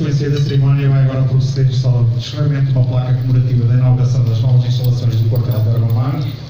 sequência da cerimónia vai agora proceder só o descerramento de uma placa comemorativa da inauguração das novas instalações do quartel de Urbano,